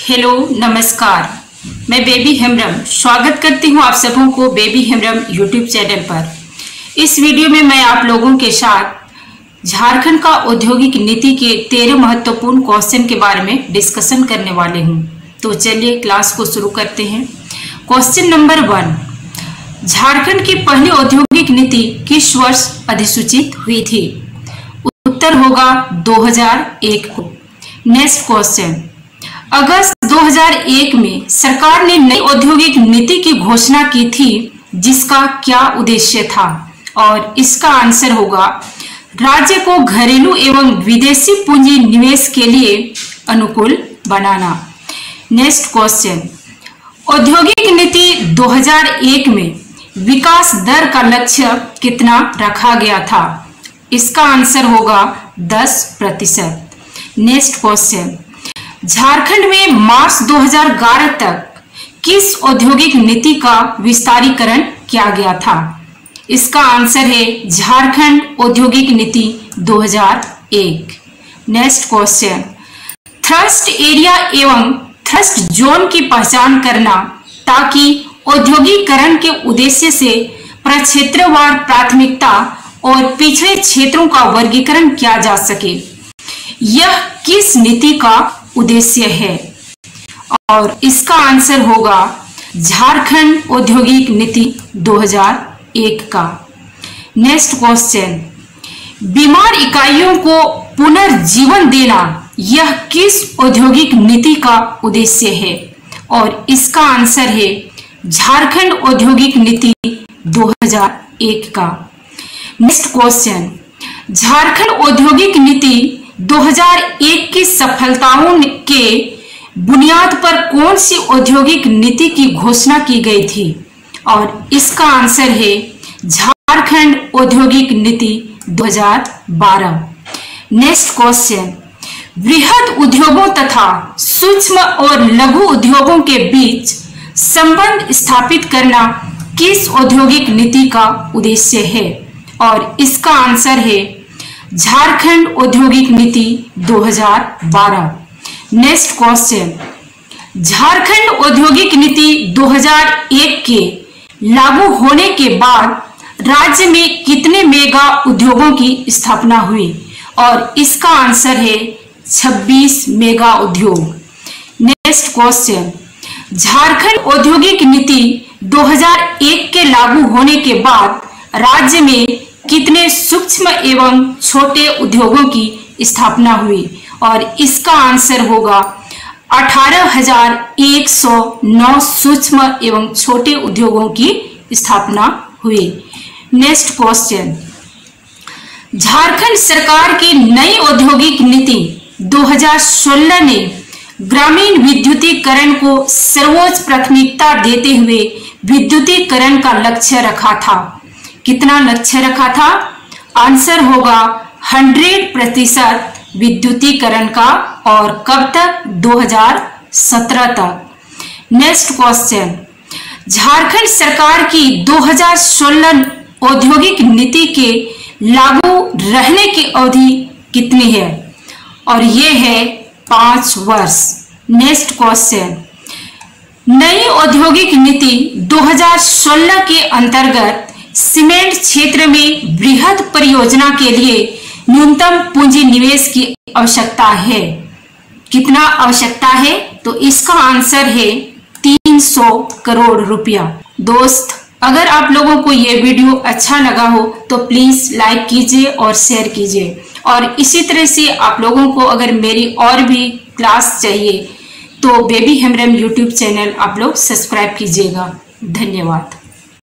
Hello नमस्कार, मैं baby Hembrom स्वागत करती हूँ आप सबों को बेबी हेम्ब्रम यूट्यूब चैनल पर। इस वीडियो में मैं आप लोगों के साथ झारखंड का औद्योगिक नीति के 13 महत्वपूर्ण क्वेश्चन के बारे में डिस्कशन करने वाले हूँ। तो चलिए क्लास को शुरू करते हैं। क्वेश्चन नंबर 1, झारखंड की पहली औद्योगिक नीति किस वर्ष अधिसूचित हुई थी? उत्तर होगा 2001 को। नेक्स्ट क्वेश्चन, अगस्त 2001 में सरकार ने नई औद्योगिक नीति की घोषणा की थी, जिसका क्या उद्देश्य था? और इसका आंसर होगा राज्य को घरेलू एवं विदेशी पूंजी निवेश के लिए अनुकूल बनाना। नेक्स्ट क्वेश्चन, औद्योगिक नीति 2001 में विकास दर का लक्ष्य कितना रखा गया था? इसका आंसर होगा 10%। नेक्स्ट क्वेश्चन, झारखंड में मार्च 2011 तक किस औद्योगिक नीति का विस्तारीकरण किया गया था? इसका आंसर है झारखंड औद्योगिक नीति 2001। नेक्स्ट क्वेश्चन, थ्रस्ट एरिया एवं थ्रस्ट जोन की पहचान करना ताकि औद्योगिकरण के उद्देश्य से प्रक्षेत्रवार प्राथमिकता और पिछड़े क्षेत्रों का वर्गीकरण किया जा सके। यह किस नीति का उद्देश्य है? और इसका आंसर होगा झारखंड औद्योगिक नीति 2001 का। नेक्स्ट क्वेश्चन, बीमार इकाइयों को पुनर्जीवन देना यह किस औद्योगिक नीति का उद्देश्य है? और इसका आंसर है झारखंड औद्योगिक नीति 2001 का। नेक्स्ट क्वेश्चन, झारखंड औद्योगिक नीति 2001 की सफलताओं के बुनियाद पर कौन सी औद्योगिक नीति की घोषणा की गई थी? और इसका आंसर है झारखंड औद्योगिक नीति 2012। नेक्स्ट क्वेश्चन, बृहद उद्योगों तथा सूक्ष्म और लघु उद्योगों के बीच संबंध स्थापित करना किस औद्योगिक नीति का उद्देश्य है? और इसका आंसर है झारखंड औद्योगिक नीति 2012। नेक्स्ट क्वेश्चन, झारखंड औद्योगिक नीति 2001 के लागू होने के बाद राज्य में कितने मेगा उद्योगों की स्थापना हुई? और इसका आंसर है 26 मेगा उद्योग। नेक्स्ट क्वेश्चन, झारखंड औद्योगिक नीति 2001 के लागू होने के बाद राज्य में कितने सूक्ष्म एवं छोटे उद्योगों की स्थापना हुई? और इसका आंसर होगा 18,109 सूक्ष्म एवं छोटे उद्योगों की स्थापना हुई। नेक्स्ट क्वेश्चन, झारखंड सरकार की नई औद्योगिक नीति 2016 ने ग्रामीण विद्युतीकरण को सर्वोच्च प्राथमिकता देते हुए विद्युतीकरण का लक्ष्य रखा था। कितना लक्ष्य रखा था? आंसर होगा 100% विद्युतीकरण का। और कब तक? 2017 तक। नेक्स्ट क्वेश्चन, झारखंड सरकार की 2016 औद्योगिक नीति के लागू रहने की अवधि कितनी है? और ये है 5 वर्ष। नेक्स्ट क्वेश्चन, नई औद्योगिक नीति 2016 के अंतर्गत सीमेंट क्षेत्र में बृहद परियोजना के लिए न्यूनतम पूंजी निवेश की आवश्यकता है। कितना आवश्यकता है? तो इसका आंसर है 300 करोड़ रुपया। दोस्त, अगर आप लोगों को ये वीडियो अच्छा लगा हो तो प्लीज लाइक कीजिए और शेयर कीजिए। और इसी तरह से आप लोगों को अगर मेरी और भी क्लास चाहिए तो बेबी हेम्ब्रम यूट्यूब चैनल आप लोग सब्सक्राइब कीजिएगा। धन्यवाद।